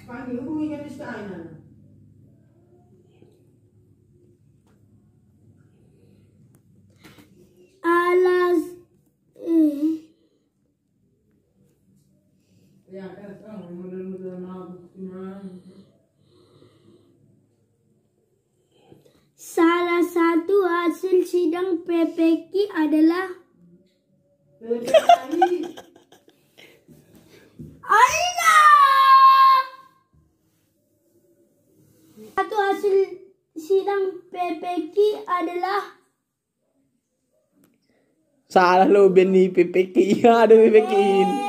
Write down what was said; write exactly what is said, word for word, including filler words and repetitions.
Panggil hubungi kan istana. Alas eh. Ya kan kamu model-model mabuk gimana? Salah satu hasil sidang P P K adalah P P K. Allah. Satu hasil sidang P P K adalah salah lo Ben nih P P K. Iya ada P P K-in.